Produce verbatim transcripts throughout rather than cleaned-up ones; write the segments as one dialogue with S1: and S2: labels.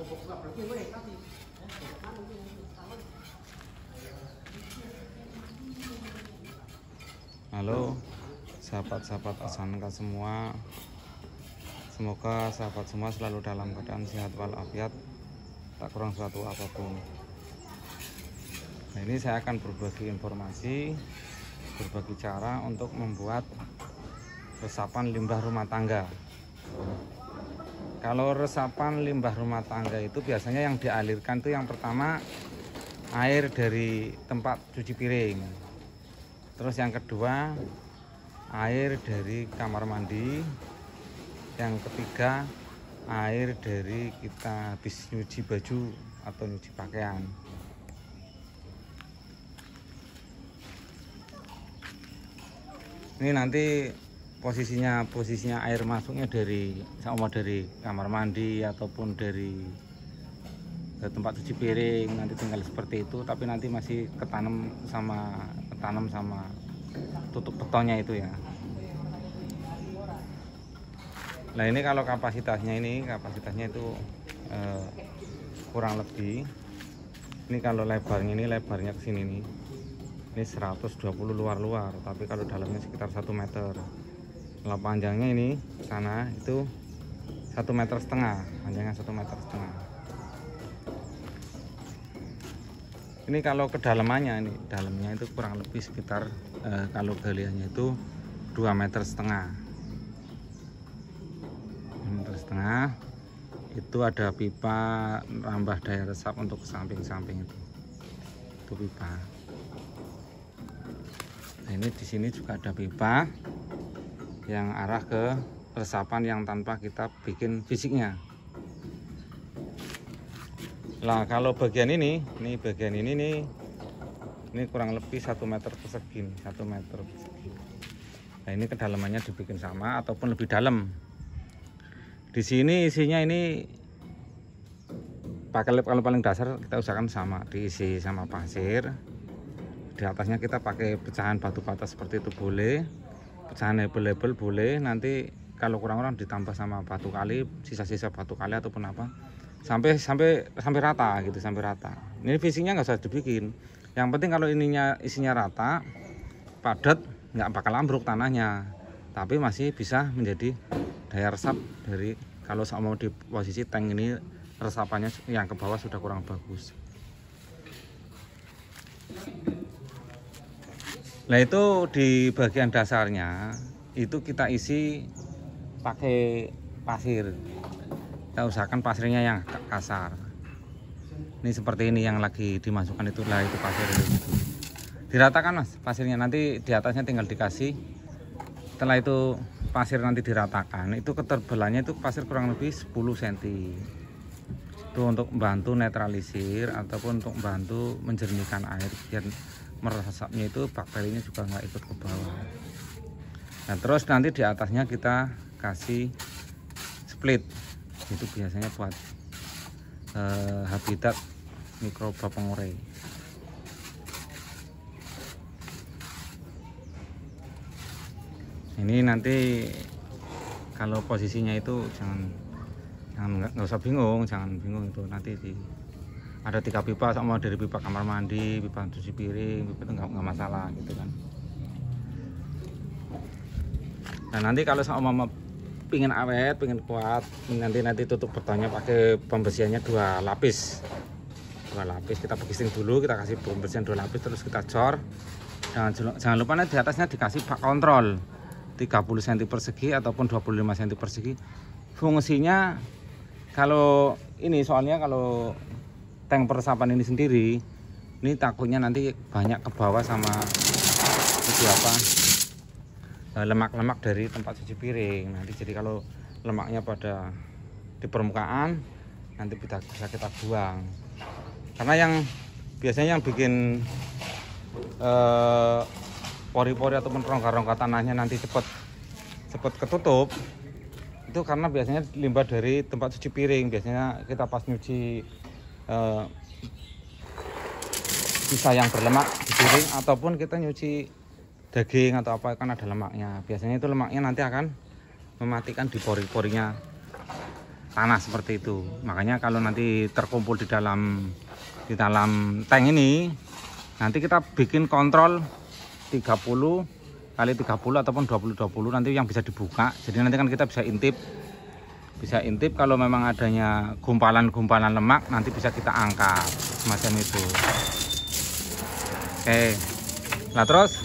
S1: Halo sahabat-sahabat Asanka semua, semoga sahabat semua selalu dalam keadaan sehat walafiat, tak kurang suatu apapun. Nah, ini saya akan berbagi informasi, berbagi cara untuk membuat resapan limbah rumah tangga. Kalau resapan limbah rumah tangga itu biasanya yang dialirkan itu yang pertama air dari tempat cuci piring. Terus yang kedua air dari kamar mandi. Yang ketiga air dari kita habis nyuci baju atau nyuci pakaian. Ini nanti posisinya posisinya air masuknya dari sama dari kamar mandi ataupun dari tempat cuci piring, nanti tinggal seperti itu, tapi nanti masih ketanam sama ketanam sama tutup betonnya itu ya. Nah ini kalau kapasitasnya ini kapasitasnya itu eh, kurang lebih ini kalau lebarnya ini lebarnya ke sini nih ini seratus dua puluh luar-luar, tapi kalau dalamnya sekitar satu meter. Kalau panjangnya ini sana itu satu meter setengah, panjangnya satu meter setengah. Ini kalau kedalamannya ini dalamnya itu kurang lebih sekitar eh, kalau galiannya itu dua meter setengah. dua meter setengah itu ada pipa nambah daya resap untuk samping-samping itu. Itu pipa. Nah, ini di sini juga ada pipa yang arah ke resapan yang tanpa kita bikin fisiknya. Nah kalau bagian ini, ini bagian ini nih, ini kurang lebih satu meter persegi, satu meter persegi. Nah ini kedalamannya dibikin sama ataupun lebih dalam. Di sini isinya ini pakai lep kalau paling dasar kita usahakan sama, diisi sama pasir. Di atasnya kita pakai pecahan batu bata seperti itu boleh, pecahan label-label boleh. Nanti kalau kurang-kurang ditambah sama batu kali, sisa-sisa batu kali ataupun apa. sampai sampai sampai rata gitu, sampai rata. Ini fisiknya nggak usah dibikin, yang penting kalau ininya isinya rata padat, nggak bakal ambruk tanahnya, tapi masih bisa menjadi daya resap dari kalau mau di posisi tank ini resapannya yang ke bawah sudah kurang bagus. Nah itu di bagian dasarnya itu kita isi pakai pasir. Kita usahakan pasirnya yang kasar. Ini seperti ini yang lagi dimasukkan itulah itu pasir itu. Diratakan mas pasirnya, nanti di atasnya tinggal dikasih. Setelah itu pasir nanti diratakan, itu ketebalannya itu pasir kurang lebih sepuluh sentimeter. Itu untuk membantu netralisir ataupun untuk membantu menjernihkan air biar meresapnya itu bakterinya juga nggak ikut ke bawah. Nah terus nanti di atasnya kita kasih split. Itu biasanya buat eh, habitat mikroba pengurai. Ini nanti kalau posisinya itu jangan jangan nggak usah bingung, jangan bingung itu nanti di ada tiga pipa sama dari pipa kamar mandi, pipa cuci piring, pipa itu nggak nggak masalah gitu kan. Nah nanti kalau sama pingin awet, pingin kuat, nanti nanti tutup betonnya pakai pembersihannya dua lapis, dua lapis kita begisin dulu, kita kasih pembersihan dua lapis, terus kita cor. Jangan jangan lupa nanti di atasnya dikasih bak kontrol tiga puluh sentimeter persegi ataupun dua puluh lima sentimeter persegi. Fungsinya kalau ini soalnya kalau tank peresapan ini sendiri, ini takutnya nanti banyak ke bawah sama itu apa? lemak-lemak dari tempat cuci piring. Nanti jadi kalau lemaknya pada di permukaan nanti bisa, bisa kita buang, karena yang biasanya yang bikin pori-pori eh, ataupun rongga-rongga tanahnya nanti cepat cepat ketutup itu karena biasanya limbah dari tempat cuci piring. Biasanya kita pas nyuci eh, sisa yang berlemak di piring ataupun kita nyuci daging atau apa kan ada lemaknya, biasanya itu lemaknya nanti akan mematikan di pori-porinya tanah seperti itu. Makanya kalau nanti terkumpul di dalam di dalam tank ini, nanti kita bikin kontrol tiga puluh kali tiga puluh ataupun dua puluh dua puluh nanti yang bisa dibuka. Jadi nanti kan kita bisa intip bisa intip kalau memang adanya gumpalan-gumpalan lemak, nanti bisa kita angkat semacam itu. Oke, nah terus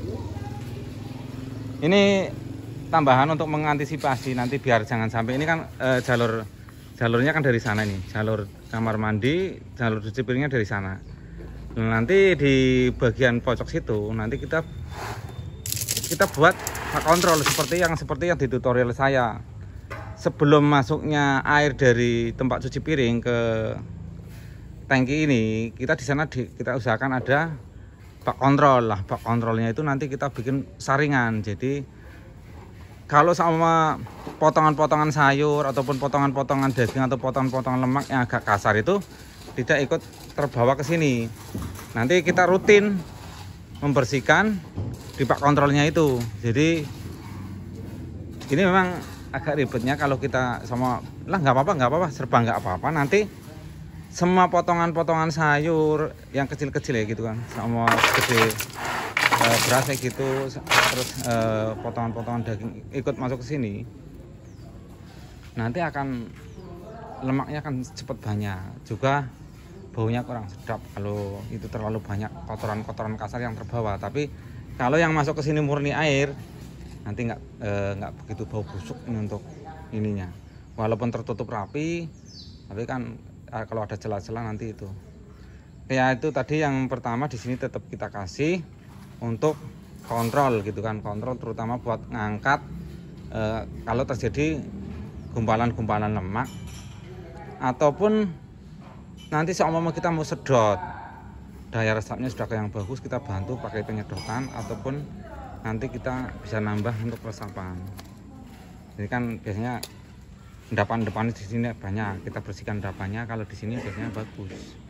S1: ini tambahan untuk mengantisipasi nanti biar jangan sampai ini kan eh, jalur jalurnya kan dari sana nih, jalur kamar mandi, jalur cuci piringnya dari sana. Nah, nanti di bagian pojok situ nanti kita kita buat kontrol seperti yang seperti yang di tutorial saya. Sebelum masuknya air dari tempat cuci piring ke tangki ini, kita di sana di, kita usahakan ada bak kontrol lah. Bak kontrolnya itu nanti kita bikin saringan. Jadi kalau sama potongan-potongan sayur ataupun potongan-potongan daging atau potongan-potongan lemak yang agak kasar itu tidak ikut terbawa ke sini. Nanti kita rutin membersihkan di bak kontrolnya itu. Jadi ini memang agak ribetnya kalau kita sama lah nggak apa-apa nggak apa-apa serba nggak apa-apa, nanti semua potongan-potongan sayur yang kecil-kecil ya gitu kan, sama gede e, beras kayak gitu, terus potongan-potongan daging ikut masuk ke sini, nanti akan lemaknya akan cepat banyak, juga baunya kurang sedap kalau itu terlalu banyak kotoran-kotoran kasar yang terbawa. Tapi kalau yang masuk ke sini murni air, nanti nggak nggak e, begitu bau busuk ini untuk ininya, walaupun tertutup rapi, tapi kan e, kalau ada celah-celah nanti itu ya itu tadi yang pertama di sini tetap kita kasih untuk kontrol gitu kan, kontrol terutama buat ngangkat e, kalau terjadi gumpalan-gumpalan lemak, ataupun nanti seumpama kita mau sedot daya resapnya sudah kayak yang bagus, kita bantu pakai penyedotan ataupun nanti kita bisa nambah untuk resapan. Ini kan biasanya endapan-endapan di sini banyak, kita bersihkan endapannya. Kalau di sini biasanya bagus.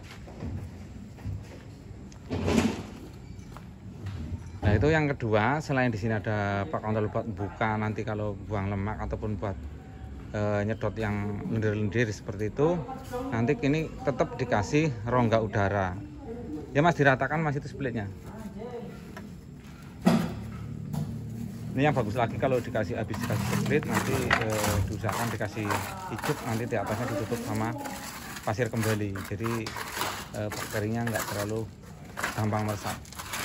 S1: Nah itu yang kedua, selain di sini ada bak kontrol buat buka nanti kalau buang lemak ataupun buat e, nyedot yang lendir-lendir seperti itu, nanti ini tetap dikasih rongga udara. Ya mas, diratakan mas itu splitnya. Ini yang bagus lagi kalau dikasih habis dikasih split, nanti e, diusahakan dikasih ijuk, nanti di atasnya ditutup sama pasir kembali, jadi e, bakterinya nggak terlalu gampang meresap.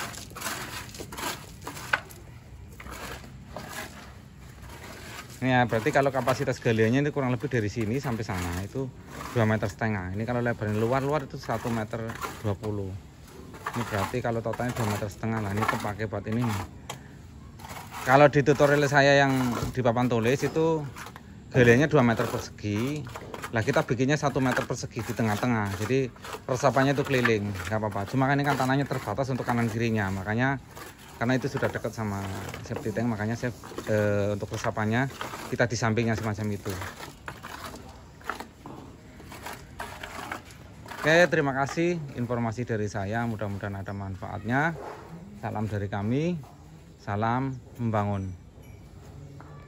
S1: Ini ya berarti kalau kapasitas galiannya ini kurang lebih dari sini sampai sana itu dua meter setengah. Ini kalau lebarnya luar-luar itu satu meter dua puluh. Ini berarti kalau totalnya dua meter setengah lah. Ini terpakai buat ini. Kalau di tutorial saya yang di papan tulis itu galiannya dua meter persegi. Lah kita bikinnya satu meter persegi di tengah-tengah. Jadi resapannya itu keliling, nggak apa-apa. Cuma kan ini kan tanahnya terbatas untuk kanan kirinya. Makanya karena itu sudah dekat sama septic tank, makanya saya e, untuk resapannya kita di sampingnya semacam itu. Oke, terima kasih informasi dari saya. Mudah-mudahan ada manfaatnya. Salam dari kami. Salam membangun.